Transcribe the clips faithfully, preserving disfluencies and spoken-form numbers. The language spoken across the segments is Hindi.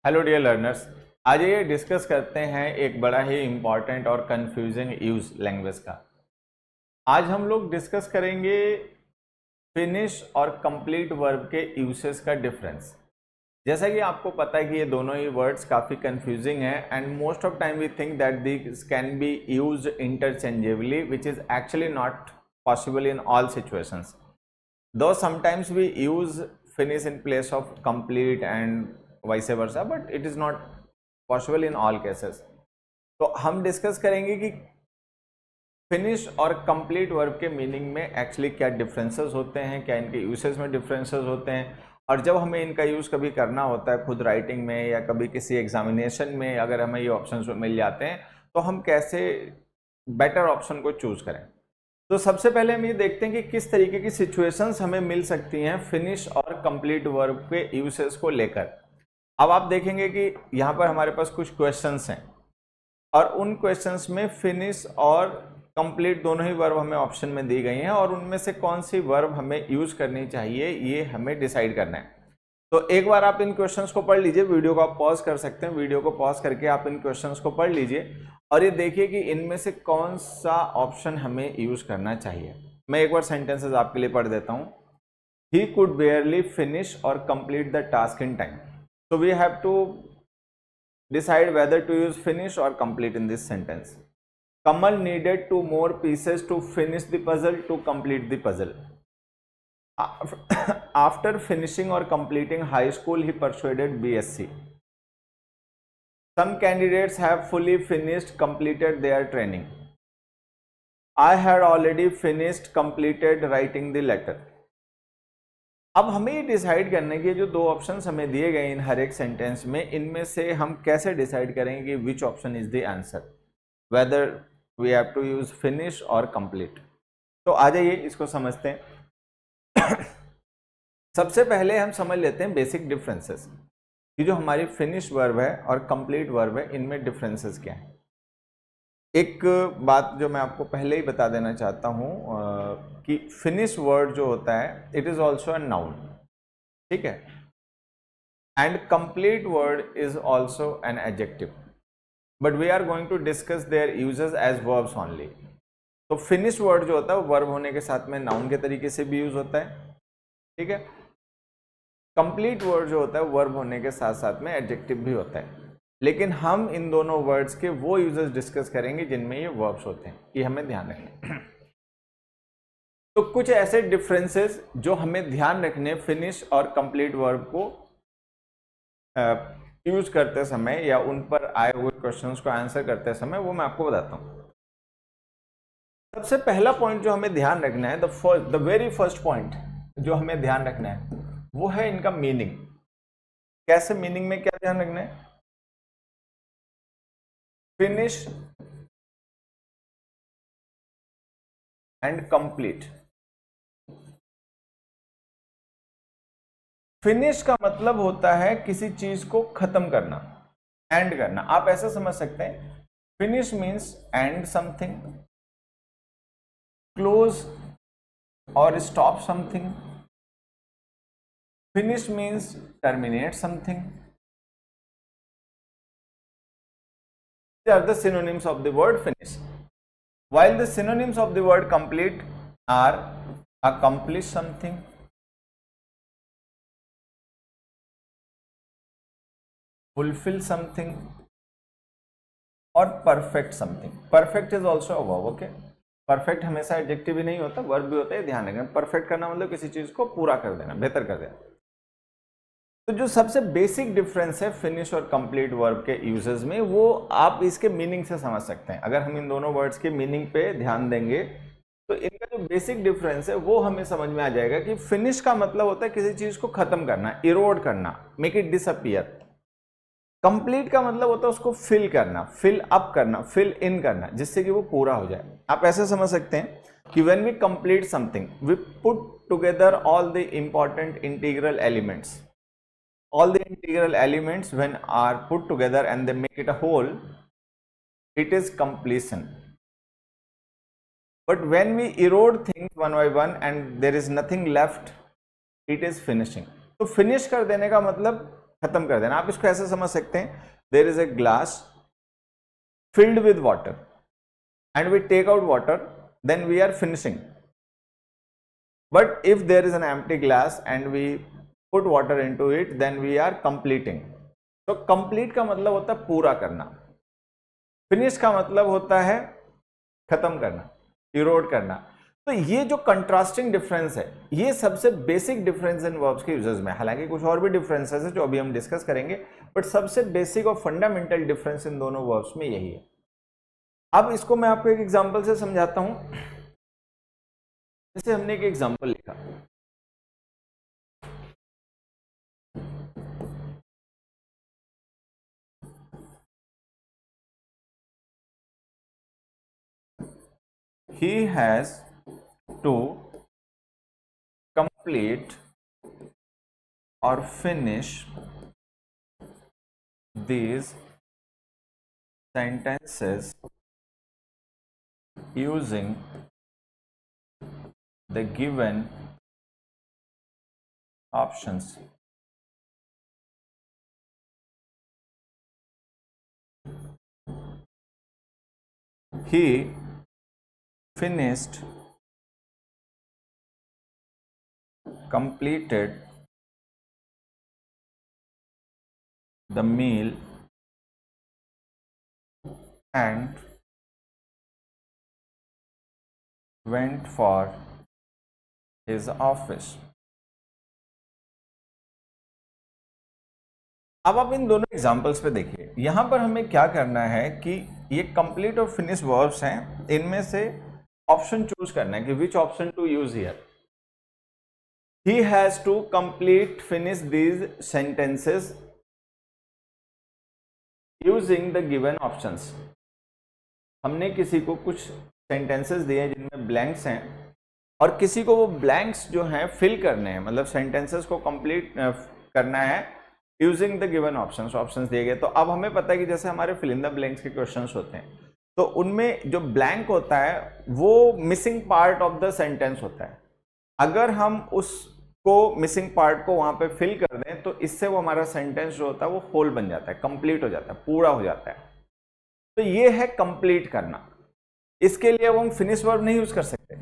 हेलो डियर लर्नर्स, आज ये डिस्कस करते हैं एक बड़ा ही इम्पॉर्टेंट और कंफ्यूजिंग यूज लैंग्वेज का। आज हम लोग डिस्कस करेंगे फिनिश और कंप्लीट वर्ब के यूसेस का डिफरेंस। जैसा कि आपको पता है कि ये दोनों ही वर्ड्स काफ़ी कंफ्यूजिंग है and most of time we think that this can be used interchangeably which is actually not possible in all situations. Though sometimes we use finish in place of complete and vice versa, but it is not possible in all cases. तो हम डिस्कस करेंगे कि फिनिश और कंप्लीट वर्ब के मीनिंग में एक्चुअली क्या डिफरेंसेस होते हैं, क्या इनके यूसेज में डिफरेंसेस होते हैं, और जब हमें इनका यूज़ कभी करना होता है खुद राइटिंग में या कभी किसी एग्जामिनेशन में अगर हमें ये ऑप्शंस मिल जाते हैं तो हम कैसे बेटर ऑप्शन को चूज़ करें। तो सबसे पहले हम ये देखते हैं कि किस तरीके की सिचुएशंस हमें मिल सकती हैं फिनिश और कंप्लीट वर्ब के यूसेस को लेकर। अब आप देखेंगे कि यहाँ पर हमारे पास कुछ क्वेश्चंस हैं और उन क्वेश्चंस में फिनिश और कंप्लीट दोनों ही वर्ब हमें ऑप्शन में दी गई हैं और उनमें से कौन सी वर्ब हमें यूज करनी चाहिए ये हमें डिसाइड करना है। तो एक बार आप इन क्वेश्चंस को पढ़ लीजिए, वीडियो को आप पॉज कर सकते हैं, वीडियो को पॉज करके आप इन क्वेश्चंस को पढ़ लीजिए और ये देखिए कि इनमें से कौन सा ऑप्शन हमें यूज करना चाहिए। मैं एक बार सेंटेंसेस आपके लिए पढ़ देता हूँ। ही कुड बेयरली फिनिश और complete the task in time. So we have to decide whether to use finish और complete in this sentence. Kamal needed two more pieces to finish the puzzle to complete the puzzle. After finishing or completing high school, he persuaded B S c. Some candidates have fully finished, completed their training. I had already finished, completed writing the letter. अब हमें ये डिसाइड करने के जो दो ऑप्शंस हमें दिए गए इन हर एक सेंटेंस में, इनमें से हम कैसे डिसाइड करेंगे कि which option is the answer, whether we have to use finish और कंप्लीट। तो आ जाइए इसको समझते हैं। सबसे पहले हम समझ लेते हैं बेसिक डिफरेंसेस कि जो हमारी फिनिश वर्ब है और कंप्लीट वर्ब है इनमें डिफरेंसेस क्या है। एक बात जो मैं आपको पहले ही बता देना चाहता हूं कि फिनिश वर्ड जो होता है it is also a noun, ठीक है, and complete word is also an adjective, but we are going to discuss their uses as verbs only. तो फिनिश वर्ड जो होता है वो वर्ब होने के साथ में नाउन के तरीके से भी यूज होता है, ठीक है। कंप्लीट वर्ड जो होता है वर्ब होने के साथ साथ में एडजेक्टिव भी होता है, लेकिन हम इन दोनों वर्ड्स के वो यूजेस डिस्कस करेंगे जिनमें ये वर्ब्स होते हैं, ये हमें ध्यान रखना। तो कुछ ऐसे डिफरेंसेस जो हमें ध्यान रखने फिनिश और कंप्लीट वर्ब को यूज करते समय या उन पर आए हुए क्वेश्चंस को आंसर करते समय, वो मैं आपको बताता हूँ। सबसे पहला पॉइंट जो हमें ध्यान रखना है, the first the very first point जो हमें ध्यान रखना है वो है इनका मीनिंग। कैसे मीनिंग में क्या ध्यान रखना है? Finish and complete. फिनिश का मतलब होता है किसी चीज को खत्म करना, एंड करना। आप ऐसा समझ सकते हैं, finish means end something, close और stop something. Finish means terminate something. These are the synonyms of the word finish. While the synonyms of the word complete are accomplish something, fulfill something, or perfect something. Perfect is also a verb, okay? Perfect हमेशा एडजेक्टिव ही नहीं होता, वर्ब भी होता है, ध्यान रखना। परफेक्ट करना मतलब किसी चीज को पूरा कर देना, बेहतर कर देना। तो जो सबसे बेसिक डिफरेंस है फिनिश और कंप्लीट वर्ब के यूजेस में, वो आप इसके मीनिंग से समझ सकते हैं। अगर हम इन दोनों वर्ड्स के मीनिंग पे ध्यान देंगे तो इनका जो बेसिक डिफरेंस है वो हमें समझ में आ जाएगा कि फिनिश का मतलब होता है किसी चीज को खत्म करना, इरोड करना, मेक इट डिसअपियर। कंप्लीट का मतलब होता है उसको फिल करना, फिल अप करना, फिल इन करना, जिससे कि वो पूरा हो जाए। आप ऐसे समझ सकते हैं कि when we complete something we put together all the important integral elements. All the integral elements when are put together and they make it a whole, it is completion. But when we erode things one by one and there is nothing left, it is finishing. तो finish कर देने का मतलब खत्म कर देना। आप इसको ऐसे समझ सकते हैं, there is a glass filled with water and we take out water, then we are finishing. But if there is an empty glass and we put water into it, then we are completing. तो complete का मतलब होता है पूरा करना, finish का मतलब होता है खत्म करना, erode करना। तो ये जो कंट्रास्टिंग डिफरेंस है, ये सबसे बेसिक डिफरेंस इन वर्ब्स के यूजेस में। हालांकि कुछ और भी डिफरेंसेस है जो अभी हम डिस्कस करेंगे, बट सबसे बेसिक और फंडामेंटल डिफरेंस इन दोनों वर्ब्स में यही है। अब इसको मैं आपको एक एग्जांपल से समझाता हूं। जैसे हमने एक एग्जांपल लिखा, he has to complete or finish these sentences using the given options. He finished, completed the meal and went for his office. अब आप इन दोनों एग्जाम्पल्स पे देखिए, यहां पर हमें क्या करना है कि ये कंप्लीट और फिनिश वर्ब्स हैं, इनमें से ऑप्शन चूज करना है कि which option to use here. He has to complete finish these sentences using the given options. हमने किसी को कुछ सेंटेंसेस दिए हैं जिनमें ब्लैंक्स हैं, और किसी को वो ब्लैंक्स जो हैं फिल करने हैं, मतलब सेंटेंसेस को कंप्लीट करना है using the given options. Options दिए गए, तो अब हमें पता है कि जैसे हमारे फिल इन द ब्लैंक्स के क्वेश्चंस होते हैं, तो उनमें जो ब्लैंक होता है वो missing part of the sentence होता है। अगर हम उसको मिसिंग पार्ट को वहां पे फिल कर दें तो इससे वो हमारा सेंटेंस जो होता है वो होल बन जाता है, कंप्लीट हो जाता है, पूरा हो जाता है। तो ये है कंप्लीट करना। इसके लिए अब हम फिनिश वर्ब नहीं यूज कर सकते,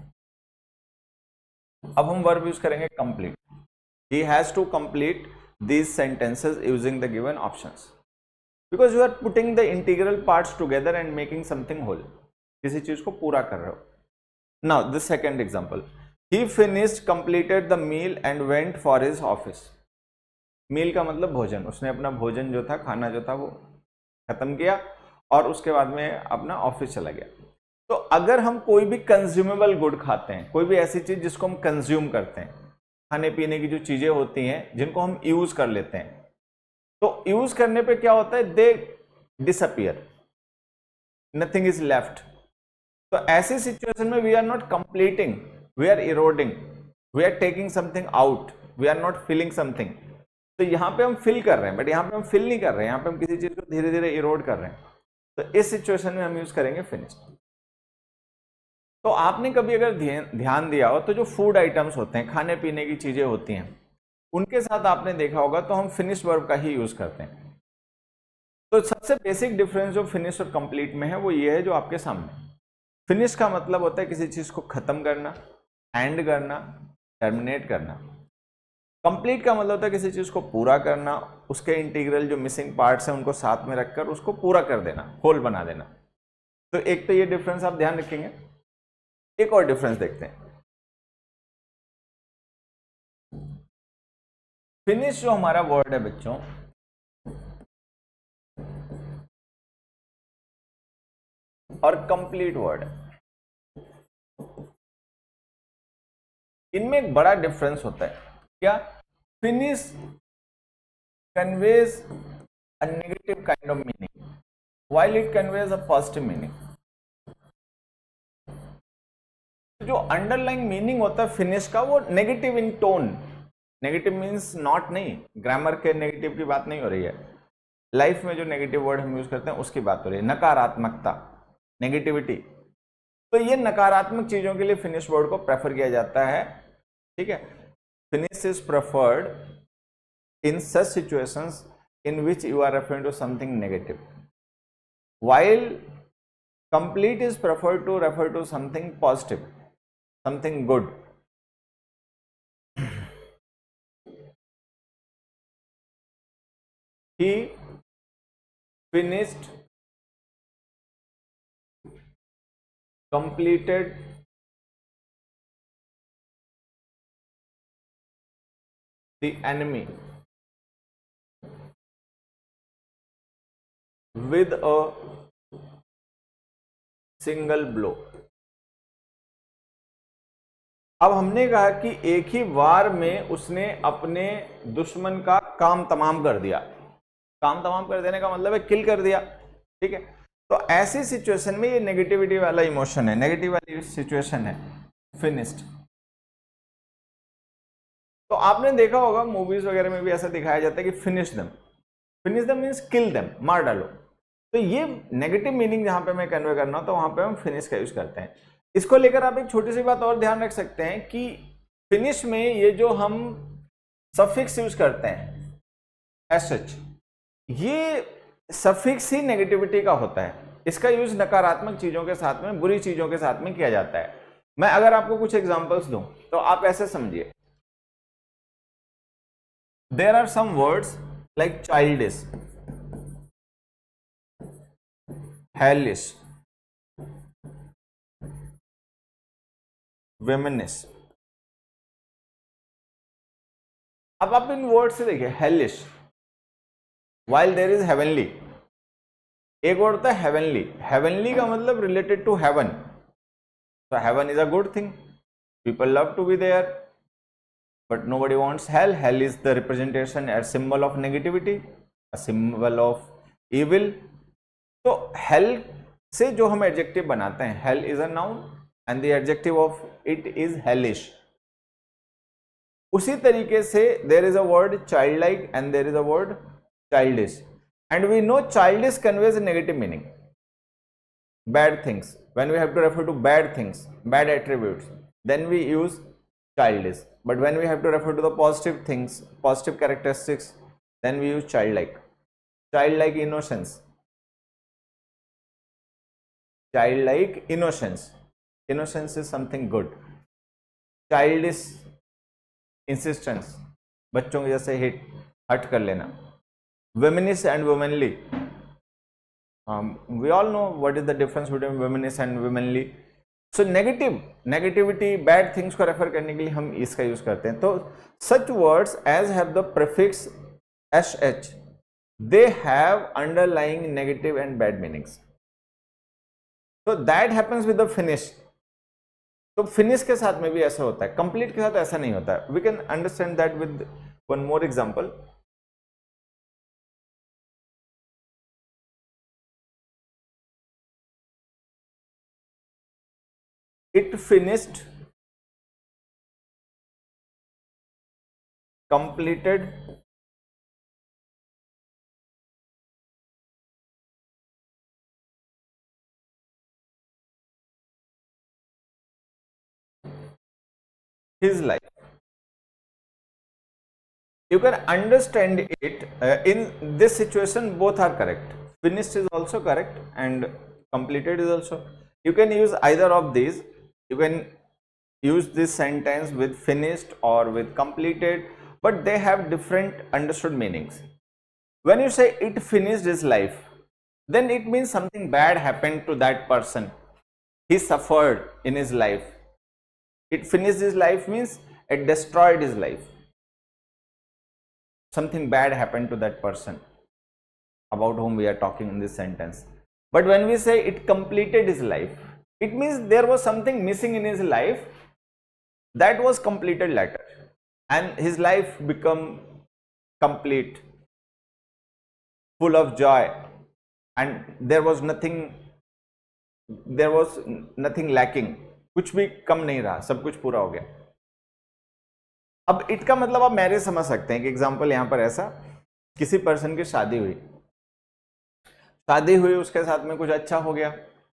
अब हम वर्ब यूज करेंगे complete. He has to complete these sentences using the given options, because you are putting the integral parts together and making something whole, किसी चीज को पूरा कर रहे हो। Now the second example, he finished, completed the meal and went for his office. meal का मतलब भोजन, उसने अपना भोजन जो था, खाना जो था वो खत्म किया और उसके बाद में अपना ऑफिस चला गया। तो अगर हम कोई भी कंज्यूमेबल गुड खाते हैं, कोई भी ऐसी चीज जिसको हम कंज्यूम करते हैं, खाने पीने की जो चीजें होती हैं जिनको हम यूज कर लेते हैं, तो यूज करने पे क्या होता है, they disappear, nothing is left. तो ऐसी सिचुएशन में we are not completing, we are eroding, we are taking something out, we are not filling something. तो यहां पे हम फिल कर रहे हैं, बट यहां पे हम फिल नहीं कर रहे हैं, यहां पे हम किसी चीज को धीरे धीरे इरोड कर रहे हैं। तो इस सिचुएशन में हम यूज करेंगे फिनिश। तो आपने कभी अगर ध्यान दिया हो तो जो फूड आइटम्स होते हैं, खाने पीने की चीजें होती हैं, उनके साथ आपने देखा होगा तो हम फिनिश वर्ब का ही यूज करते हैं। तो सबसे बेसिक डिफरेंस जो फिनिश और कंप्लीट में है वो ये है जो आपके सामने। फिनिश का मतलब होता है किसी चीज को खत्म करना, एंड करना, टर्मिनेट करना। कंप्लीट का मतलब होता है किसी चीज को पूरा करना, उसके इंटीग्रल जो मिसिंग पार्ट्स हैं उनको साथ में रखकर उसको पूरा कर देना, होल बना देना। तो एक तो ये डिफरेंस आप ध्यान रखेंगे। एक और डिफरेंस देखते हैं। फिनिश जो हमारा वर्ड है बच्चों, और कंप्लीट वर्ड है, इनमें एक बड़ा डिफरेंस होता है। क्या? Finish conveys a negative kind of meaning while it conveys a positive meaning. जो अंडरलाइंग मीनिंग होता है फिनिश का वो negative in tone. Negative means not नहीं, ग्रामर के नेगेटिव की बात नहीं हो रही है, लाइफ में जो नेगेटिव वर्ड हम यूज करते हैं उसकी बात हो रही है, नकारात्मकता, नेगेटिविटी। तो ये नकारात्मक चीजों के लिए फिनिश वर्ड को प्रेफर किया जाता है। ठीक है, finish is preferred in such situations in which you are referring to something negative, while complete is preferred to refer to something positive, something good. He finished, completed the enemy with a single blow. अब हमने कहा कि एक ही वार में उसने अपने दुश्मन का काम तमाम कर दिया। काम तमाम कर देने का मतलब है किल कर दिया, ठीक है। तो ऐसी सिचुएशन में ये नेगेटिविटी वाला इमोशन है, नेगेटिव वाली सिचुएशन है, फिनिश्ड। तो आपने देखा होगा मूवीज वगैरह में भी ऐसा दिखाया जाता है कि finish them, finish them means kill them, मार डालो। तो ये नेगेटिव मीनिंग जहां पे मैं कन्वे करना हूं तो वहां पे हम फिनिश का यूज करते हैं। इसको लेकर आप एक छोटी सी बात और ध्यान रख सकते हैं कि फिनिश में ये जो हम सफिक्स यूज करते हैं एस एच, ये सफिक्स ही नेगेटिविटी का होता है। इसका यूज नकारात्मक चीजों के साथ में, बुरी चीजों के साथ में किया जाता है। मैं अगर आपको कुछ एग्जांपल्स दूं तो आप ऐसे समझिए, there are some words like childish, hellish, womanish। अब आप इन वर्ड से देखिए, hellish, while there is heavenly, एक वर्ड होता है heavenly। heavenly का मतलब related to heaven, so heaven is a good thing, people love to be there, but nobody wants hell। hell is the representation, a symbol of negativity, a symbol of evil। तो हेल से जो हम एडजेक्टिव बनाते हैं, hell is a noun and the adjective of it is hellish. उसी तरीके से there is a word childlike and there is a word childish, and we know childish conveys negative meaning, bad things. When we have to refer to bad things, bad attributes, then we use childish, but when we have to refer to the positive things, positive characteristics, then we use childlike. Childlike innocence, childlike innocence, innocence is something good। childish insistence, बच्चों के जैसे हिट हट कर लेना। womanish and womanly, um, we all know what is the difference between womanish and womanly। so negative, negativity, bad things को रेफर करने के लिए हम इसका यूज करते हैं। तो such words as have the prefix sh, they have underlying negative and bad meanings। तो that happens with the finish. तो फिनिश के साथ में भी ऐसा होता है, कंप्लीट के साथ ऐसा नहीं होता है। We can understand that with one more example. It finished, completed, his life। You can understand it uh, in this situation, both are correct। finished is also correct and completed is also। you can use either of these। you can use this sentence with finished or with completed, but they have different understood meanings। when you say it finished his life, then it means something bad happened to that person, he suffered in his life। it finished his life means it destroyed his life, something bad happened to that person about whom we are talking in this sentence। but when we say it completed his life, it means there was something missing in his life that was completed later, and his life become complete, full of joy, and there was nothing, there was nothing lacking, कुछ भी कम नहीं रहा, सब कुछ पूरा हो गया। अब इट का मतलब आप मैरिज समझ सकते हैं कि एग्जांपल यहां पर ऐसा, किसी पर्सन की शादी हुई, शादी हुई उसके साथ में कुछ अच्छा हो गया,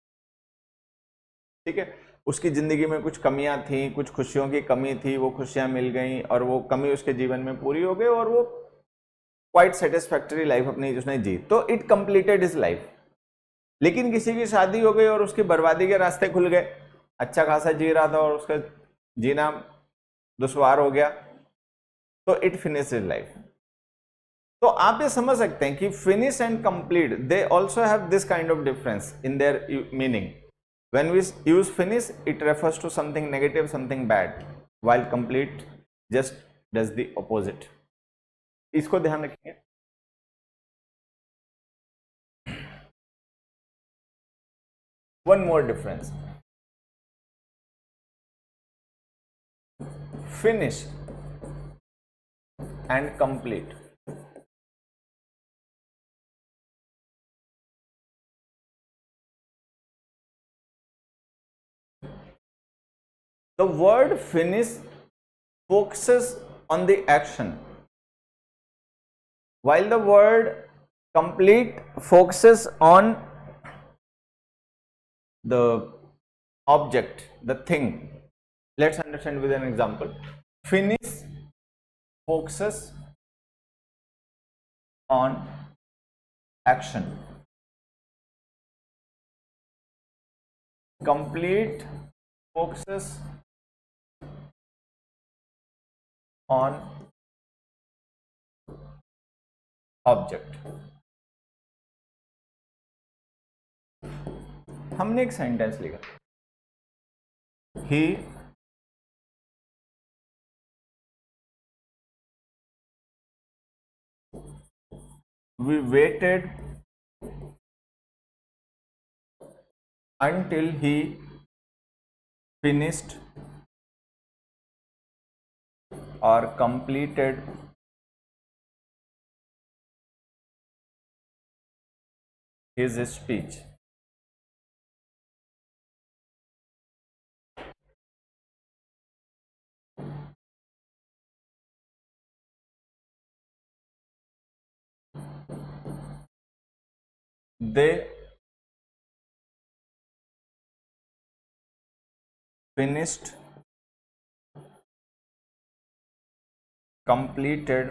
ठीक है। उसकी जिंदगी में कुछ कमियां थी, कुछ खुशियों की कमी थी, वो खुशियां मिल गई और वो कमी उसके जीवन में पूरी हो गई और वो क्वाइट सेटिस्फैक्टरी लाइफ अपनी उसने जी, तो इट कंप्लीटेड हिज लाइफ। लेकिन किसी की शादी हो गई और उसकी बर्बादी के रास्ते खुल गए, अच्छा खासा जी रहा था और उसका जीना दुश्वार हो गया, तो इट फिनिश हिज लाइफ। तो आप ये समझ सकते हैं कि finish and complete they also have this kind of difference in their meaning. When we use finish it refers to something negative, something bad, while complete just does the opposite. इसको ध्यान रखिए। One more difference, finish and complete. The word finish focuses on the action, while the word complete focuses on the object, the thing. Let's understand with an example. Finish focuses on action. Complete focuses on object. हमने एक सेंटेंस लिखा, ही we waited until he finished or completed his speech. They finished, completed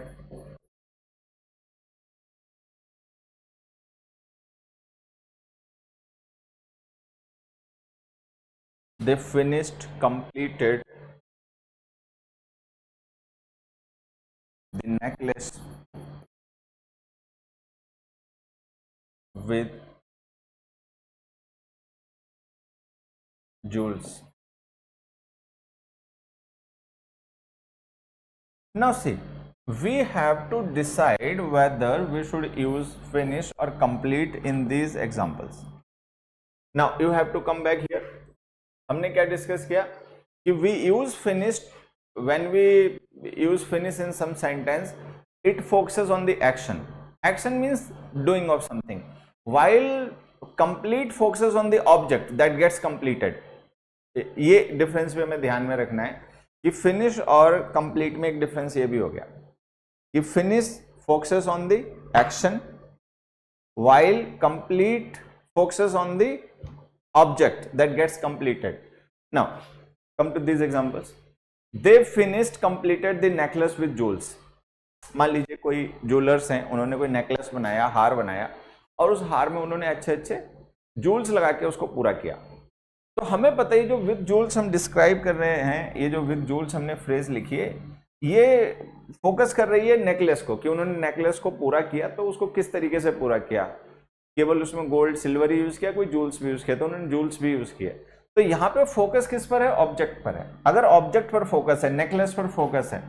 they finished completed the necklace with jewels. Now see, we have to decide whether we should use finish or complete in these examples. Now you have to come back here. हमने क्या डिस्कस किया कि we use finish when we use finish in some sentence, it focuses on the action. Action means doing of something, while complete focuses on the object that gets completed. ये डिफरेंस भी हमें ध्यान में रखना है कि फिनिश और कंप्लीट में एक डिफरेंस ये भी हो गया कि finish focuses on the action while complete focuses on the object that gets completed. Now come to these examples. They finished completed the necklace with jewels. मान लीजिए कोई ज्वेलर्स हैं, उन्होंने कोई नेकलेस बनाया, हार बनाया और उस हार में उन्होंने अच्छे अच्छे जूल्स लगा के उसको पूरा किया। तो हमें पता है जो विद जूल्स हम डिस्क्राइब कर रहे हैं, ये जो विद जूल्स हमने फ्रेज लिखी है, ये फोकस कर रही है नेकलेस को कि उन्होंने नेकलेस को पूरा किया। तो उसको किस तरीके से पूरा किया, केवल उसमें गोल्ड सिल्वर ही यूज किया, कोई जूल्स भी यूज किया, तो उन्होंने जूल्स भी यूज किए। तो यहाँ पे फोकस किस पर है, ऑब्जेक्ट पर है। अगर ऑब्जेक्ट पर फोकस है, नेकलेस पर फोकस है,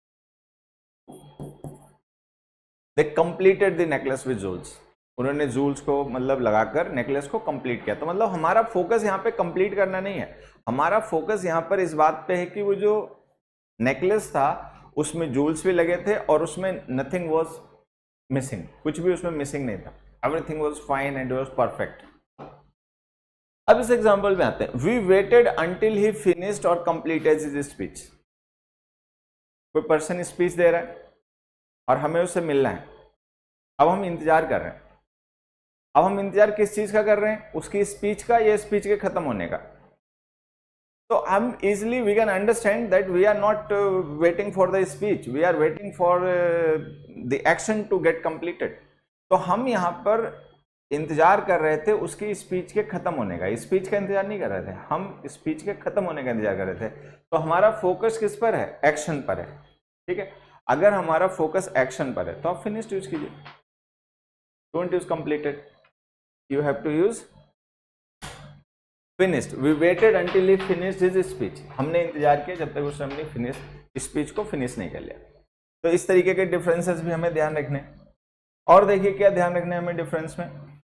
they completed the necklace with jewels, उन्होंने जूल्स को मतलब लगाकर नेकलेस को कंप्लीट किया। तो मतलब हमारा फोकस यहाँ पे कंप्लीट करना नहीं है, हमारा फोकस यहाँ पर इस बात पे है कि वो जो नेकलेस था उसमें जूल्स भी लगे थे और उसमें नथिंग वाज मिसिंग, कुछ भी उसमें मिसिंग नहीं था, everything was fine and was perfect. अब इस एग्जांपल में आते हैं, we waited until he finished और कंप्लीटेड हिज स्पीच। कोई पर्सन स्पीच दे रहा है और हमें उससे मिलना है, अब हम इंतजार कर रहे हैं। अब हम इंतजार किस चीज का कर रहे हैं, उसकी स्पीच का या स्पीच के खत्म होने का। तो हम easily we can understand that we are not waiting for the speech, we are waiting for the action to get completed. तो हम यहाँ पर इंतजार कर रहे थे उसकी स्पीच के खत्म होने का, स्पीच का इंतजार नहीं कर रहे थे, हम स्पीच के खत्म होने का इंतजार कर रहे थे। तो हमारा फोकस किस पर है? एक्शन पर है, ठीक है। अगर हमारा फोकस एक्शन पर है तो आप फिनिश्ड यूज कीजिए, don't use completed, you have to use finished. We waited until he finished his speech, हमने इंतजार किया जब तक उसने अपनी फिनिश स्पीच को फिनिश नहीं कर लिया। तो इस तरीके के डिफरेंसेस भी हमें ध्यान रखने। और देखिए क्या ध्यान रखना है हमें डिफरेंस में,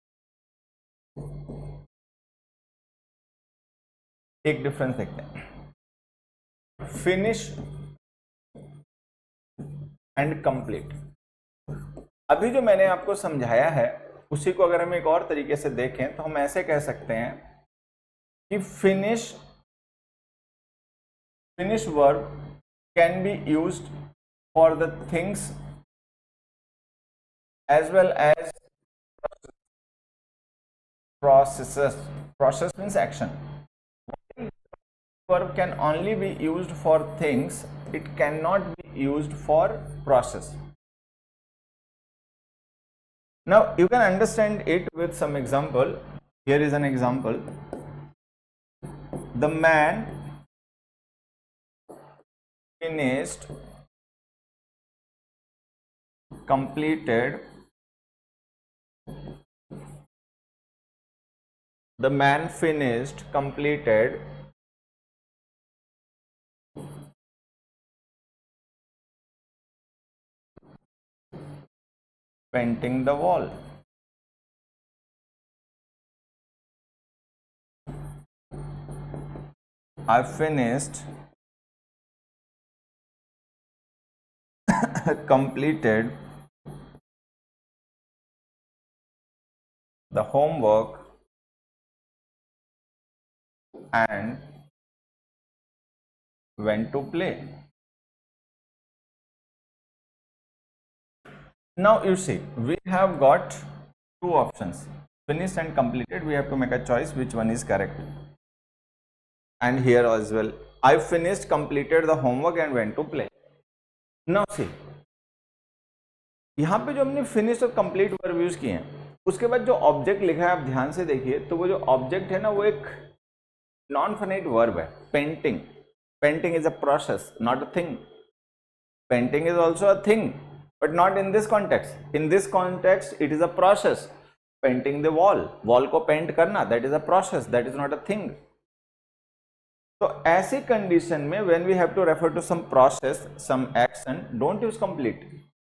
एक डिफरेंस देखते हैं, फिनिश एंड कंप्लीट। अभी जो मैंने आपको समझाया है उसी को अगर हम एक और तरीके से देखें तो हम ऐसे कह सकते हैं कि finish finish verb can be used for the things as well as processes. Process means action. Verb can only be used for things, it cannot be used for process. Now you can understand it with some example. Here is an example. The man finished, completed The man finished, completed painting the wall. I finished, completed the homework and went to play. Now you see, we have got two options, finished and completed. We have to make a choice which one is correct. And here as well, I finished, completed the homework and went to play. Now see, यहाँ पे जो हमने फिनिश और कंप्लीट वर्ब यूज किए हैं उसके बाद जो ऑब्जेक्ट लिखा है आप ध्यान से देखिए, तो वो जो ऑब्जेक्ट है ना वो एक नॉन फाइनाइट वर्ब है, painting. Painting is a process, not a thing. Painting is also a thing but not in this context. In this context it is a process. Painting the wall, wall को पेंट करना, that is a process, that is not a thing. तो ऐसी कंडीशन में when we have to refer to some process, some action, don't use complete,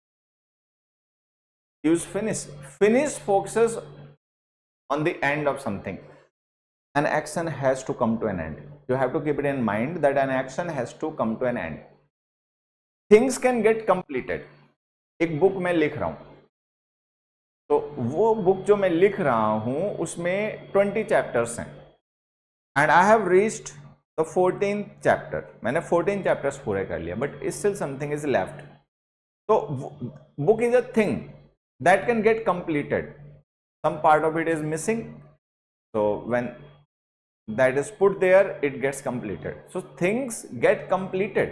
use finish. Finish focuses on the end of something. An action has to come to an end. You have to keep it in mind that an action has to come to an end. Things can get completed. एक बुक मैं लिख रहा हूं, तो वो बुक जो मैं लिख रहा हूं उसमें ट्वेंटी चैप्टर्स हैं and I have reached the fourteenth chapter. मैंने फोर्टीन चैप्टर्स पूरे कर लिया but still something is left. तो book is a thing that can get completed, some part of it is missing, so when that is put there it gets completed. So things get completed,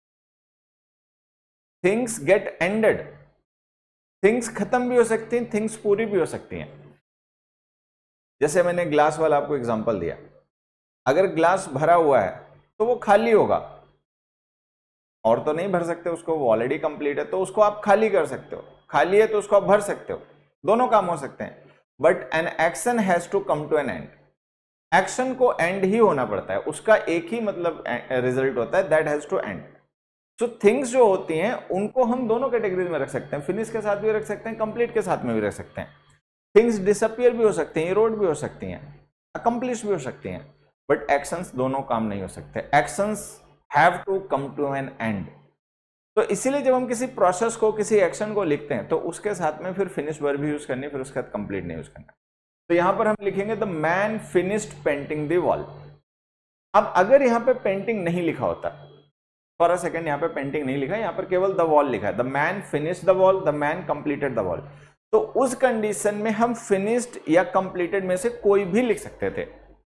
things get ended, things खत्म भी हो सकती हैं, things पूरी भी हो सकती हैं। जैसे मैंने ग्लास वाला आपको एग्जांपल दिया, अगर ग्लास भरा हुआ है तो वो खाली होगा, और तो नहीं भर सकते उसको, वो ऑलरेडी कंप्लीट है, तो उसको आप खाली कर सकते हो। खाली है तो उसको आप भर सकते हो, दोनों काम हो सकते हैं। But an action has to come to an end. Action को एंड ही होना पड़ता है, उसका एक ही मतलब रिजल्ट होता है, that has to end. So things जो होती हैं उनको हम दोनों कैटेगरीज में रख सकते हैं, फिनिश के साथ भी रख सकते हैं, कंप्लीट के साथ में भी रख सकते हैं। थिंग्स डिसअपियर भी हो सकती हैं, इरोड भी हो सकती हैं, अकम्प्लिश भी हो सकती हैं, बट एक्शंस दोनों काम नहीं हो सकते। Actions have to come to an end. तो इसीलिए जब हम किसी प्रोसेस को, किसी एक्शन को लिखते हैं तो उसके साथ में फिर फिनिश वर्ब भी यूज करनी, फिर उसके बाद कंप्लीट नहीं यूज करना। तो यहां पर हम लिखेंगे the man finished painting the wall. अब अगर यहां पे पेंटिंग नहीं लिखा होता, फॉर अ सेकंड यहां पे पेंटिंग नहीं लिखा, यहां पर केवल द वॉल लिखा है, the man finished the wall, the man completed the wall, तो उस कंडीशन में हम फिनिश्ड या कंप्लीटेड में से कोई भी लिख सकते थे।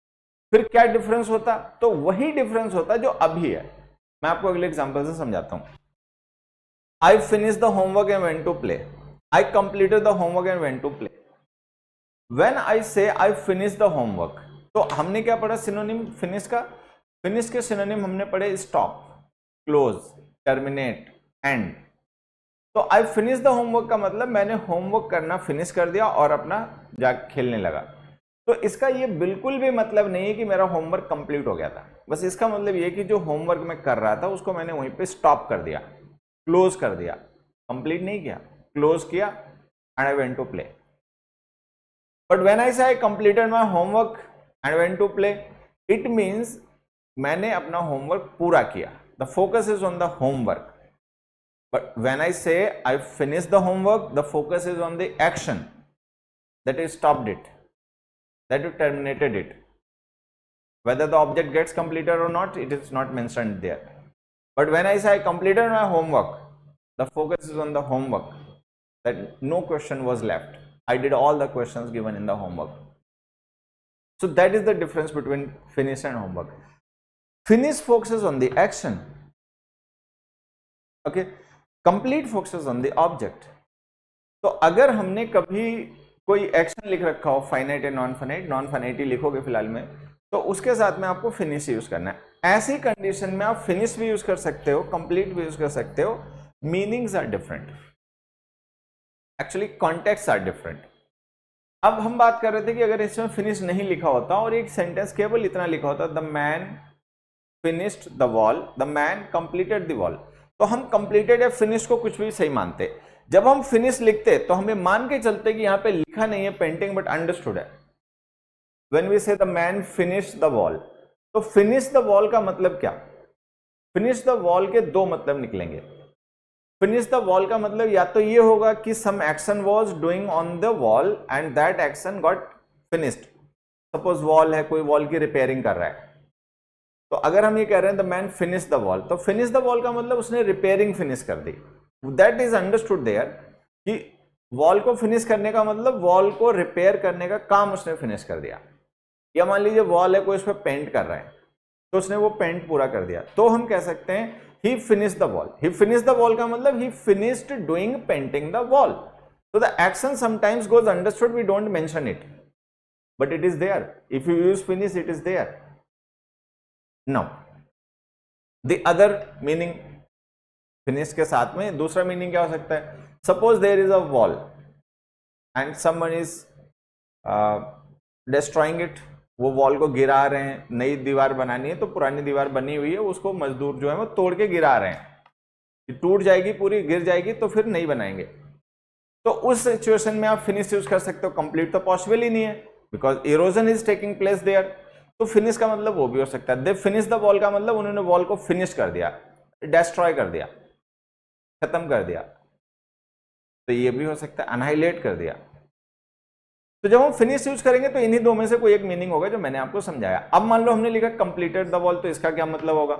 फिर क्या डिफरेंस होता? तो वही डिफरेंस होता जो अभी है। मैं आपको अगले एग्जांपल से समझाता हूं। I finish the homework and went to play, I completed the homework and went to play. When I say I finish the homework, तो हमने क्या पढ़ा सिनोनिम फिनिश का? फिनिश के सिनोनिम हमने पढ़े स्टॉप, क्लोज, टर्मिनेट, एंड। तो आई फिनिश द होमवर्क का मतलब मैंने होमवर्क करना फिनिश कर दिया और अपना जाके खेलने लगा। तो इसका ये बिल्कुल भी मतलब नहीं है कि मेरा होमवर्क कंप्लीट हो गया था। बस इसका मतलब ये कि जो होमवर्क मैं कर रहा था उसको मैंने वहीं पे स्टॉप कर दिया, क्लोज कर दिया, कंप्लीट नहीं किया, क्लोज किया, and I went to play. But when I say I completed my homework and went to play, it means मैंने अपना होमवर्क पूरा किया। The focus is on the homework. But when I say I finished the homework, the focus is on the action that you stopped it, that you terminated it. Whether the object gets completed or not, it is not mentioned there. But when I say I completed my homework, the focus is on the homework, that no question was left. I did all the questions given in the homework. So that is the difference between finish and homework. Finish focuses on the action. Okay. Complete focus on the object. तो अगर हमने कभी कोई एक्शन लिख रखा हो, फाइनाइट या नॉन फाइनाइट, नॉन फाइनाइट ही लिखोगे फिलहाल में, तो उसके साथ में आपको फिनिश यूज करना है। ऐसी कंडीशन में आप फिनिश भी यूज कर सकते हो, कंप्लीट भी यूज कर सकते हो। Meanings are different, actually context are different. अब हम बात कर रहे थे कि अगर इसमें फिनिश नहीं लिखा होता और एक सेंटेंस केवल इतना लिखा होता, the man finished the wall, the man completed the wall, तो हम कंप्लीटेड या फिनिश को कुछ भी सही मानते। जब हम फिनिश लिखते तो हमें मान के चलते कि यहां पे लिखा नहीं है पेंटिंग बट अंडरस्टूड है। When we say the man finish the wall, तो फिनिश द वॉल का मतलब क्या? फिनिश द वॉल के दो मतलब निकलेंगे। फिनिश द वॉल का मतलब या तो ये होगा कि some action was doing on the wall and that action got finished. Suppose wall है, कोई वॉल की रिपेयरिंग कर रहा है, तो अगर हम ये कह रहे हैं the man finish the wall, तो फिनिश द वॉल का मतलब उसने रिपेयरिंग फिनिश कर दी। दैट इज अंडरस्टूड देयर कि वॉल को फिनिश करने का मतलब वॉल को रिपेयर करने का काम उसने फिनिश कर दिया। या मान लीजिए वॉल है, कोई उस पर पेंट कर रहा है, तो उसने वो पेंट पूरा कर दिया, तो हम कह सकते हैं he finish the wall. He finish the wall का मतलब he finished doing painting the wall. तो the action sometimes goes understood, we don't mention it, but it is there. If you use finish, it is there. Now, the other meaning finish के साथ में दूसरा मीनिंग क्या हो सकता है? Suppose there is a wall and someone is uh, destroying it. वो वॉल को गिरा रहे हैं, नई दीवार बनानी है, तो पुरानी दीवार बनी हुई है उसको मजदूर जो है वो तोड़ के गिरा रहे हैं कि टूट जाएगी पूरी, गिर जाएगी तो फिर नहीं बनाएंगे। तो उस सिचुएशन में आप फिनिश यूज कर सकते हो। कंप्लीट तो पॉसिबल ही नहीं है because erosion is taking place there. तो फिनिश का मतलब वो भी हो सकता है। दे फिनिश द वॉल का मतलब उन्होंने वॉल को फिनिश कर दिया, डिस्ट्रॉय कर दिया, खत्म कर दिया। तो ये भी हो सकता है अनहाइलाइट कर दिया। तो जब हम फिनिश यूज करेंगे तो इन्हीं दो में से कोई एक मीनिंग होगा जो मैंने आपको समझाया। अब मान लो हमने लिखा कंप्लीटेड द वॉल, तो इसका क्या मतलब होगा?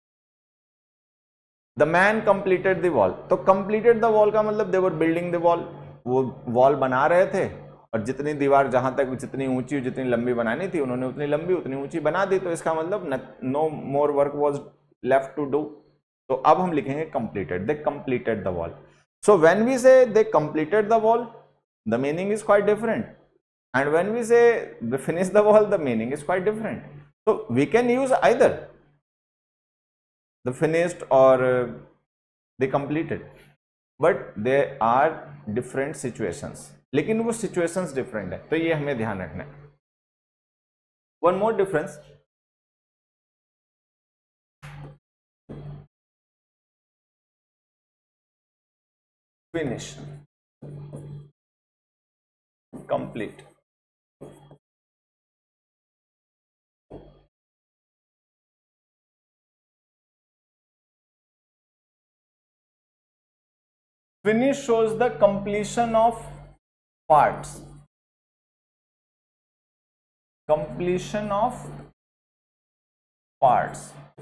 The man completed the wall, तो कंप्लीटेड द वॉल का मतलब they were building the wall, वो वॉल बना रहे थे और जितनी दीवार जहां तक जितनी ऊंची जितनी लंबी बनानी थी उन्होंने उतनी लंबी उतनी ऊंची बना दी। तो इसका मतलब no more work was left to do. तो अब हम लिखेंगे completed, they completed the wall. So when we say they completed the wall, the meaning is quite different, and when we say they finish the wall, the meaning is quite different. So we can use either the finished or uh, the completed, but there are different situations. लेकिन वो situations different है, तो ये हमें ध्यान रखना है। One more difference, finish, complete. Finish shows the completion of parts, completion of parts,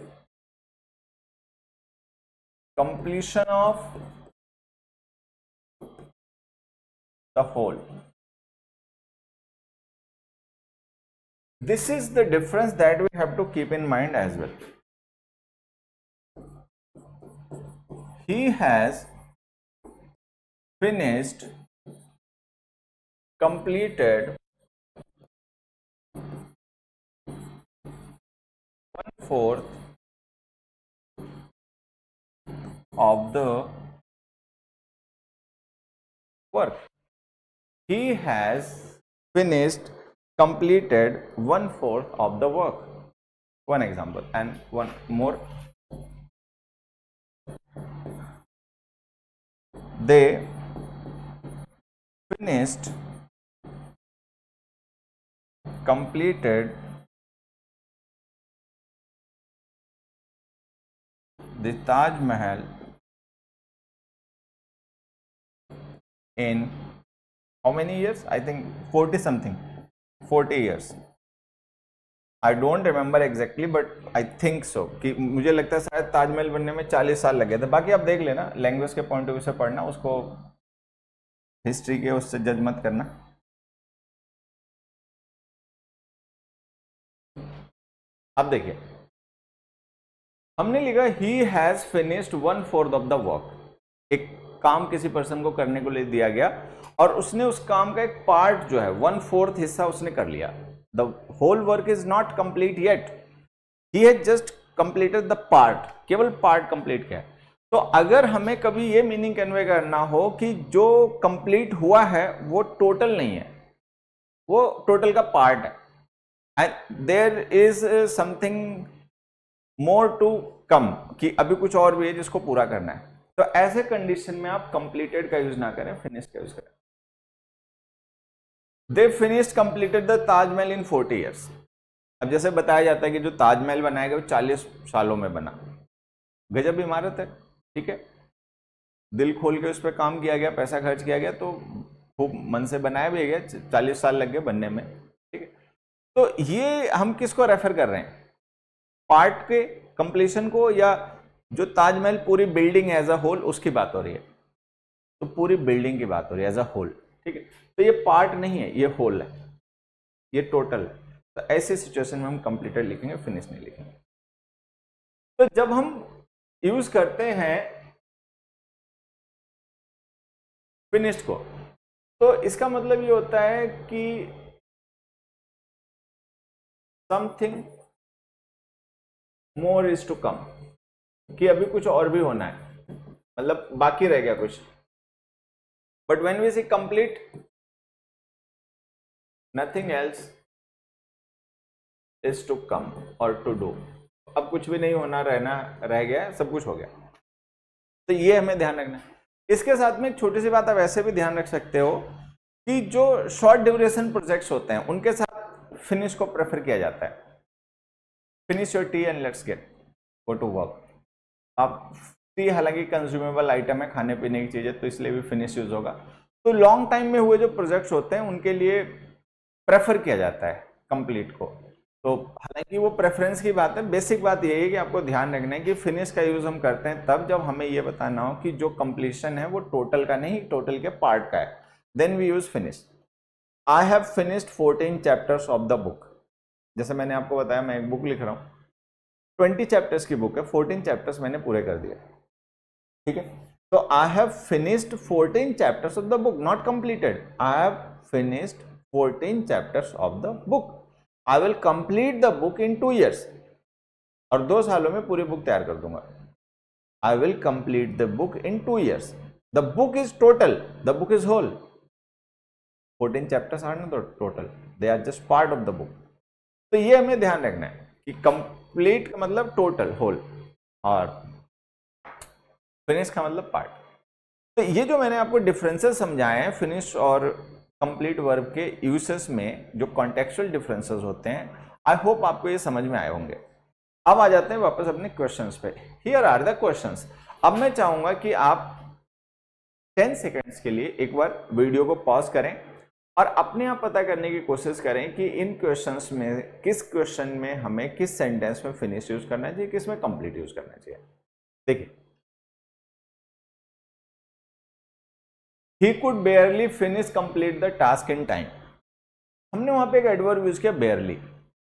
completion of the whole. This is the difference that we have to keep in mind as well. He has finished, completed one fourth of the work. He has finished, completed one fourth of the work. One example and one more. They finished, completed the Taj Mahal in how many years? I think forty something, forty years. I don't remember exactly, but I think so. कि मुझे लगता है शायद ताजमहल बनने में चालीस साल लगे थे. बाकी आप देख लेना, लैंग्वेज के पॉइंट ऑफ व्यू से पढ़ना, उसको हिस्ट्री के उससे जज मत करना. अब देखिए, हमने लिखा he has finished one fourth of the work. एक काम किसी पर्सन को करने को ले दिया गया और उसने उस काम का एक पार्ट जो है वन फोर्थ हिस्सा उसने कर लिया. The whole work is not complete yet. He has just completed the part. केवल पार्ट कंप्लीट किया है. तो अगर हमें कभी ये मीनिंग कन्वे करना हो कि जो कंप्लीट हुआ है वो टोटल नहीं है, वो टोटल का पार्ट है, and there is something more to come, कि अभी कुछ और भी है जिसको पूरा करना है, तो ऐसे कंडीशन में आप कंप्लीटेड का यूज ना करें, फिनिश्ड का यूज करें. They finished completed the Taj Mahal in forty years. अब जैसे बताया जाता है कि जो ताजमहल बनाया गया वो चालीस सालों में बना. गजब इमारत है, ठीक है, दिल खोल के उस पर काम किया गया, पैसा खर्च किया गया, तो खूब मन से बनाया भी गया, चालीस साल लग गए बनने में, ठीक है. तो ये हम किसको रेफर कर रहे हैं, पार्ट के कंप्लीशन को, या जो ताजमहल पूरी बिल्डिंग एज अ होल उसकी बात हो रही है? तो पूरी बिल्डिंग की बात हो रही है एज अ होल, ठीक है. तो ये पार्ट नहीं है, ये होल है, ये टोटल है. तो ऐसे सिचुएशन में हम कंप्लीटेड लिखेंगे, फिनिश नहीं लिखेंगे. तो जब हम यूज करते हैं फिनिश्ड को, तो इसका मतलब ये होता है कि something more is to come, कि अभी कुछ और भी होना है, मतलब बाकी रह गया कुछ. But when we say complete, nothing else is to come और टू डू. अब कुछ भी नहीं होना, रहना रह गया, सब कुछ हो गया. तो ये हमें ध्यान रखना है. इसके साथ में एक छोटी सी बात आप ऐसे भी ध्यान रख सकते हो कि जो शॉर्ट ड्यूरेशन प्रोजेक्ट्स होते हैं उनके साथ फिनिश को प्रेफर किया जाता है. Finish your tea and let's get go to work. आप टी हालांकि कंज्यूमेबल आइटम है, खाने पीने की चीज़ है, तो इसलिए भी फिनिश यूज होगा. तो लॉन्ग टाइम में हुए जो प्रोजेक्ट्स होते हैं उनके लिए प्रेफर किया जाता है कंप्लीट को. तो हालांकि वो प्रेफरेंस की बात है, बेसिक बात यही है कि आपको ध्यान रखना है कि फिनिश का यूज हम करते हैं तब जब हमें ये बताना हो कि जो कंप्लीशन है वो टोटल का नहीं, टोटल के पार्ट का है, then we use finish. I have finished fourteen chapters of the book. जैसे मैंने आपको बताया, मैं एक बुक लिख रहा हूँ, ट्वेंटी चैप्टर्स की बुक है, फोर्टीन चैप्टर्स मैंने पूरे कर दिए, ठीक है. तो I have finished fourteen chapters of the book, not completed. I have finished fourteen chapters of the book. I will complete the book in two years, और दो सालों में पूरी बुक तैयार कर दूंगा. I will complete the book in two years. The book is total, the book is whole. Fourteen chapters are not total, they are just part of the book. तो ये हमें ध्यान रखना है कि कंप्लीट का मतलब टोटल, होल, और फिनिश का मतलब पार्ट. तो ये जो मैंने आपको डिफरेंसेस समझाए हैं फिनिश और कंप्लीट वर्ब के यूसेस में, जो कॉन्टेक्चुअल डिफरेंसेस होते हैं, आई होप आपको ये समझ में आए होंगे. अब आ जाते हैं वापस अपने क्वेश्चंस पे. Here are the questions. अब मैं चाहूंगा कि आप टेन सेकेंड्स के लिए एक बार वीडियो को पॉज करें और अपने आप पता करने की कोशिश करें कि इन क्वेश्चंस में किस क्वेश्चन में हमें किस सेंटेंस में फिनिश यूज करना चाहिए, किस में कंप्लीट यूज करना चाहिए. देखिए, he could barely finish complete the task in time. हमने वहां पे एक एडवर्ब यूज किया barely.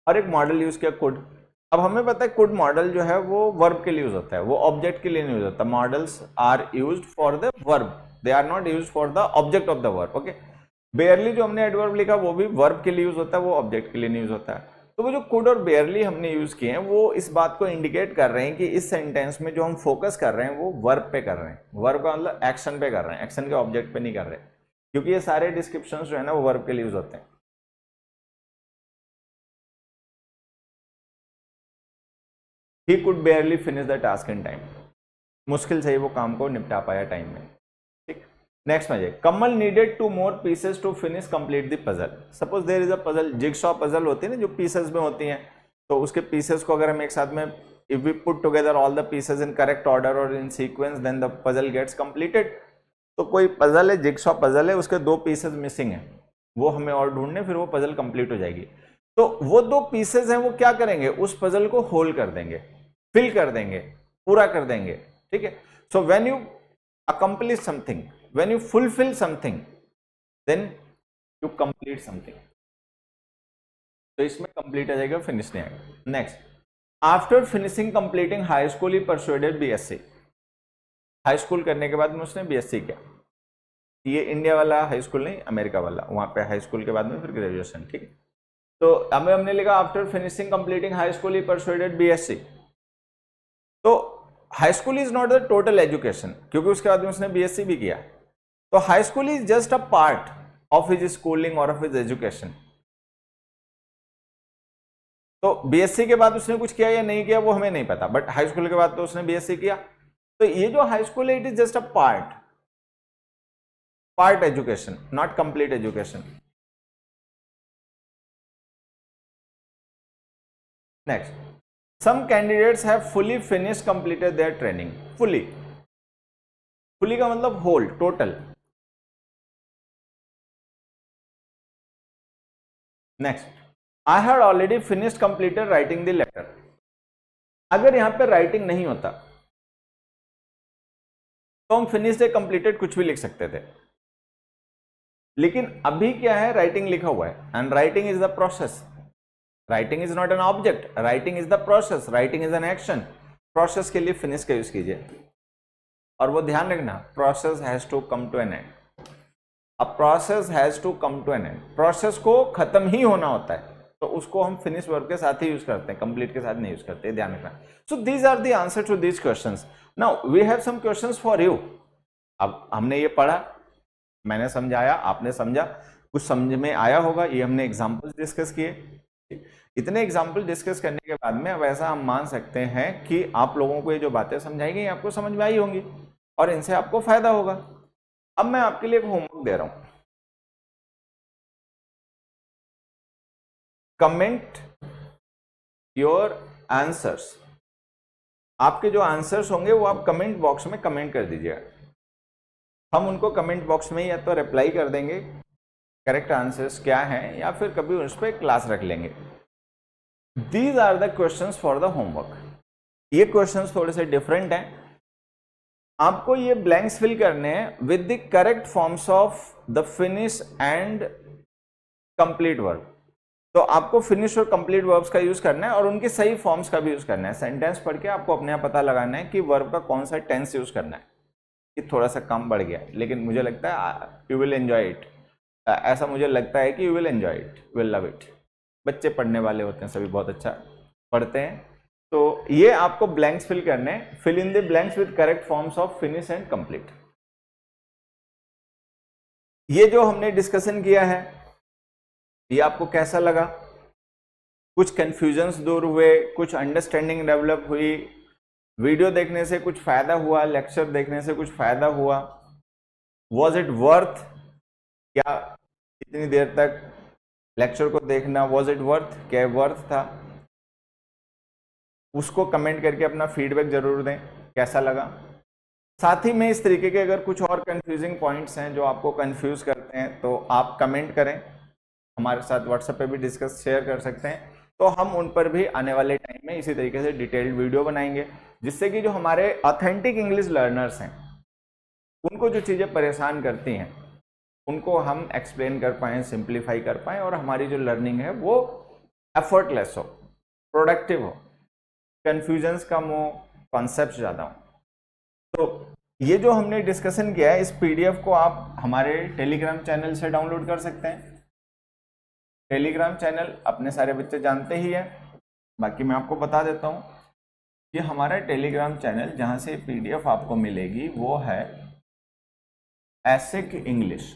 और एक मॉडल यूज किया कुड। अब हमें पता है कुड मॉडल जो है वो वर्ब के लिए यूज होता है, वो ऑब्जेक्ट के लिए नहीं यूज होता। Modals are used for the verb, they are not used for the object of the verb. Okay, barely जो हमने एडवर्ब लिखा वो भी वर्ब के लिए यूज होता है, वो ऑब्जेक्ट के लिए नहीं यूज होता है। तो वो जो कुड और बेयरली हमने यूज किए हैं वो इस बात को इंडिकेट कर रहे हैं कि इस सेंटेंस में जो हम फोकस कर रहे हैं वो वर्ब पे कर रहे हैं। वर्ब का मतलब एक्शन पे कर रहे हैं, एक्शन के ऑब्जेक्ट पे नहीं कर रहे, क्योंकि ये सारे डिस्क्रिप्शंस जो है ना वो वर्ब के लिए यूज होते हैं। He could barely finish the task in time. मुश्किल से ही वो काम को निपटा पाया टाइम में। ठीक, नेक्स्ट में Kamal needed two more pieces to finish complete the puzzle. Suppose there is a puzzle, jigsaw puzzle होती है ना जो पीसेस में होती हैं, तो उसके पीसेस को अगर हम एक साथ में if we put together all the pieces in correct order और in sequence then the puzzle gets completed. तो कोई पजल है, जिगसॉ पजल है, उसके दो पीसेस मिसिंग है, वो हमें और ढूंढने, फिर वो पजल कंप्लीट हो जाएगी। तो वो दो पीसेस हैं वो क्या करेंगे, उस पजल को होल कर देंगे, फिल कर देंगे, पूरा कर देंगे। ठीक है, so when you accomplish something, when you fulfil something, then you complete something. तो इसमें कंप्लीट आ जाएगा, फिनिश नहीं आएगा। Next, after finishing completing high school he persuaded BSc. High school करने के बाद में उसने बीएससी किया। ये इंडिया वाला हाई स्कूल नहीं, अमेरिका वाला, वहां पे हाई स्कूल के बाद में फिर ग्रेजुएशन। ठीक है, तो हमें हमने लिखा after finishing completing high school he persuaded BSc. तो high school is not the total education, क्योंकि उसके बाद में उसने बीएससी भी किया। तो high school is just a part of his schooling और ऑफ हिज एजुकेशन। तो बीएससी के बाद उसने कुछ किया या नहीं किया वो हमें नहीं पता, बट हाई स्कूल के बाद तो उसने बीएससी किया। तो ये जो हाई स्कूल है it is just a part, part education, not complete education. Next, some candidates have fully finished completed their training. fully fully का मतलब whole, total. next, I had already finished completed writing the letter. अगर यहां पे writing नहीं होता तो हम finished या completed कुछ भी लिख सकते थे, लेकिन अभी क्या है, writing लिखा हुआ है, and writing is the process. Writing is not an object, writing is the process, writing is an action. Process के लिए finish का यूज कीजिए, और वो ध्यान रखना, process has to come to an end. A process has to come to an end. Process को खत्म ही होना होता है, तो उसको हम finish verb के साथ ही यूज करते हैं, complete के साथ नहीं यूज करते, ध्यान रखना। So these are the answers to these questions. Now we have some questions for you. अब हमने ये पढ़ा, मैंने समझाया, आपने समझा, कुछ समझ में आया होगा, ये हमने एग्जाम्पल्स डिस्कस किए। इतने एग्जाम्पल डिस्कस करने के बाद में अब ऐसा हम मान सकते हैं कि आप लोगों को ये जो बातें समझाई गई आपको समझ में आई होंगी और इनसे आपको फायदा होगा। अब मैं आपके लिए एक होमवर्क दे रहा हूं, कमेंट योर आंसर्स। आपके जो आंसर्स होंगे वो आप कमेंट बॉक्स में कमेंट कर दीजिएगा। हम उनको कमेंट बॉक्स में या तो रिप्लाई कर देंगे करेक्ट आंसर्स क्या हैं, या फिर कभी उस पर क्लास रख लेंगे। These are the questions for the homework. ये questions थोड़े से different हैं। आपको ये blanks fill करने हैं with the correct forms of the finish and complete verb. तो आपको finish और complete verbs का यूज करना है और उनके सही forms का भी यूज करना है। सेंटेंस पढ़ के आपको अपने आप पता लगाना है कि verb का कौन सा tense यूज करना है। ये थोड़ा सा कम बढ़ गया, लेकिन मुझे लगता है you will enjoy it. ऐसा मुझे लगता है कि you will enjoy it, you will love it. बच्चे पढ़ने वाले होते हैं, सभी बहुत अच्छा पढ़ते हैं। तो ये आपको ब्लैंक्स फिल करने, fill in the blanks with correct forms of finish and complete. ये जो हमने डिस्कशन किया है ये आपको कैसा लगा? कुछ कंफ्यूजन्स दूर हुए, कुछ अंडरस्टैंडिंग डेवलप हुई, वीडियो देखने से कुछ फायदा हुआ, लेक्चर देखने से कुछ फायदा हुआ? Was it worth? क्या इतनी देर तक लेक्चर को देखना वॉज इट वर्थ? क्या वर्थ था? उसको कमेंट करके अपना फीडबैक जरूर दें, कैसा लगा। साथ ही में इस तरीके के अगर कुछ और कंफ्यूजिंग पॉइंट्स हैं जो आपको कंफ्यूज करते हैं तो आप कमेंट करें, हमारे साथ व्हाट्सएप पे भी डिस्कस शेयर कर सकते हैं। तो हम उन पर भी आने वाले टाइम में इसी तरीके से डिटेल्ड वीडियो बनाएंगे, जिससे कि जो हमारे ऑथेंटिक इंग्लिश लर्नर्स हैं उनको जो चीज़ें परेशान करती हैं उनको हम एक्सप्लेन कर पाएँ, सिंप्लीफाई कर पाएँ और हमारी जो लर्निंग है वो एफर्टलेस हो, प्रोडक्टिव हो, कंफ्यूजन्स कम हो, कॉन्सेप्ट ज़्यादा हो। तो ये जो हमने डिस्कशन किया है, इस पीडीएफ को आप हमारे टेलीग्राम चैनल से डाउनलोड कर सकते हैं। टेलीग्राम चैनल अपने सारे बच्चे जानते ही है, बाकी मैं आपको बता देता हूँ। ये हमारा टेलीग्राम चैनल जहाँ से पीडीएफ आपको मिलेगी वो है एसेक इंग्लिश।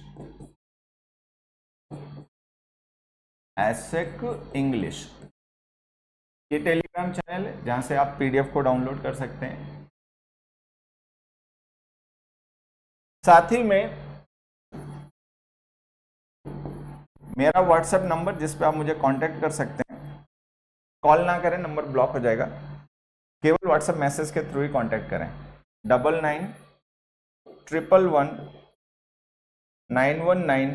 एसेक इंग्लिश ये टेलीग्राम चैनल है जहाँ से आप पीडीएफ को डाउनलोड कर सकते हैं। साथ ही में मेरा व्हाट्सएप नंबर जिस पे आप मुझे कांटेक्ट कर सकते हैं, कॉल ना करें, नंबर ब्लॉक हो जाएगा, केवल व्हाट्सएप मैसेज के थ्रू ही कांटेक्ट करें। Double nine triple one nine one nine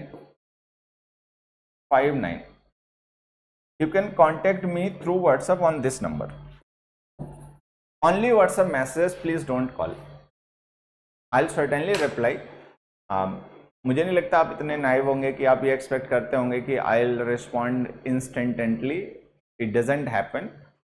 five nine. You can contact me through WhatsApp on this number. Only WhatsApp messages, please don't call. I'll certainly reply. um, मुझे नहीं लगता आप इतने नाइव होंगे कि आप ये एक्सपेक्ट करते होंगे कि I'll respond instantly. It doesn't happen.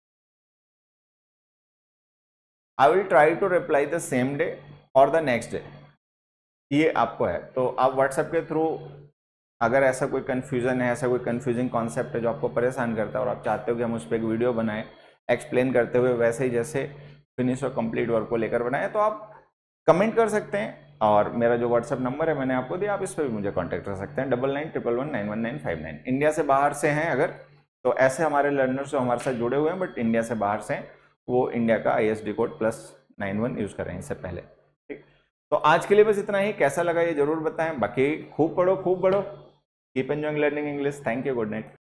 I will try to reply the same day or the next day. ये आपको है, तो आप WhatsApp के थ्रू अगर ऐसा कोई कन्फ्यूज़न है, ऐसा कोई कन्फ्यूजिंग कॉन्सेप्ट है जो आपको परेशान करता है और आप चाहते हो कि हम उस पर एक वीडियो बनाएं एक्सप्लेन करते हुए, वैसे ही जैसे फिनिश और कंप्लीट वर्क को लेकर बनाएं, तो आप कमेंट कर सकते हैं। और मेरा जो व्हाट्सअप नंबर है मैंने आपको दिया, आप इस पर भी मुझे कॉन्टैक्ट कर सकते हैं, double nine triple one nine one nine five nine. India से बाहर से हैं अगर, तो ऐसे हमारे लर्नर्स जो हमारे साथ जुड़े हुए हैं बट इंडिया से बाहर से हैं, वो इंडिया का I S D code plus nine one use करें इससे पहले। ठीक, तो आज के लिए बस इतना ही। कैसा लगा ये जरूर बताएं। बाकी खूब पढ़ो, खूब बढ़ो। Keep enjoying learning English. Thank you. Good night.